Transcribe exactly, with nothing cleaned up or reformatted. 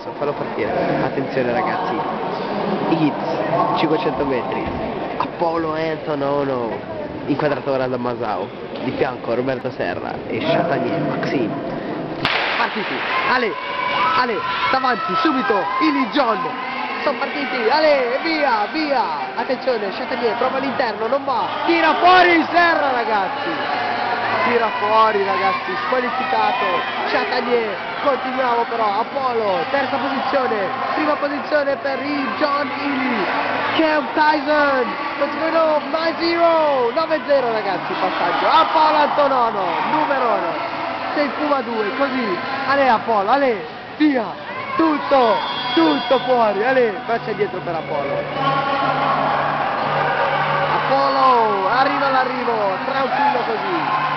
adesso, fallo partire. Attenzione ragazzi. Hits, cinquecento metri. Apollo Antonono, inquadrato ora da Masao. Di fianco Roberto Serra e Chatagnier Maxime. Partiti, Ale, Ale, davanti, subito, Ili John. Sono partiti, Ale, via, via. Attenzione, Chatagnier prova all'interno, non va. Tira fuori Serra ragazzi. Tira fuori ragazzi, squalificato. Chatagnier, continuiamo però. Apollo, terza posizione. Prima posizione per il John Ili. Cam Tyson, what's going on? nove zero, nove zero ragazzi, passaggio. Apollo Antonono, numerone. sei fuma due, così. Ale Apollo, Ale, via. Tutto, tutto fuori. Ale, faccia dietro per Apollo. Apollo, arriva l'arrivo, tranquillo così.